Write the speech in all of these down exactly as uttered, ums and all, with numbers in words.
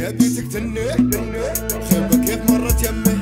تبيتك تنه خيبة كيف مرت يمه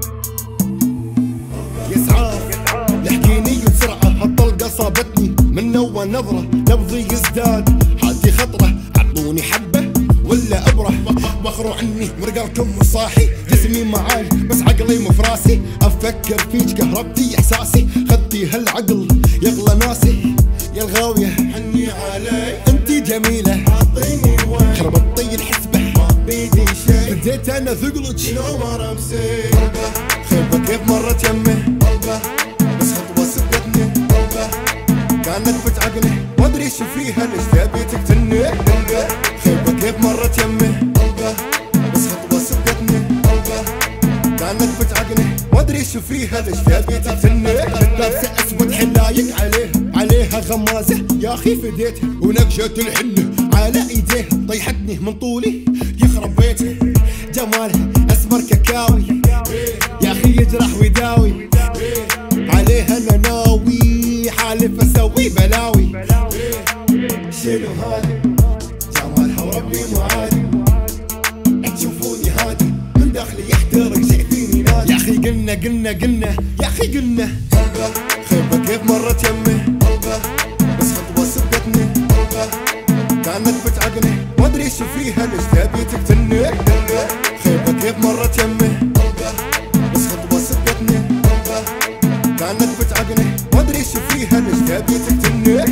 يسعاف يحكيني بسرعة هالطلقة صابتني من أول نظرة نبضي يزداد حالتي خطرة عطوني حبة ولا أبرح بخروا عني ورقلكم صاحي جسمي معاي بس عقلي مفراسي أفكر فيك كهربتي إحساسي خدتي هالعقل يغلى ناسي يا الغاوية حني علي انتي جميلة عطيني وين خربطي الحسبة ما بيدي شي بديت انا ثقلك شنو ما رمسي خيبة كيف مرت يمه بس خطوة سبتني كانت بتعقلي ما ادري شو فيها ليش تبيتك تنه خيبة كيف مرت يمه بس خطوة سبتني كانت بتعقلي ما ادري شو فيها ليش تبيتك تنه لابسة اسود حلايق عليها عليها غمازة يا اخي فديتها ونقشة الحنة على ايديها طيحتني من طولي يخرب بيتها جمالها اسمر كاكاوي يا اخي يجرح ويداوي عليها انا ناوي حالف اسوي بلاوي شنو هذا جمالها وربي معادي تشوفوني هادي من داخلي يحترق شيء فيني نادي يا اخي قلنا قلنا قلنا يا اخي قلنا خيبة كيف مرت يمه بس خطوة سبتني كانت بتعقلي ما ادري شو فيها ليش تبيتك تنه خيبة كيف مرت يمه بس خطوة سبتني كانت بتعقلي ما ادري شو فيها ليش تبيتك تنه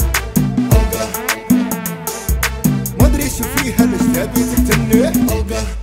شو فيها ليش تبيتك تنه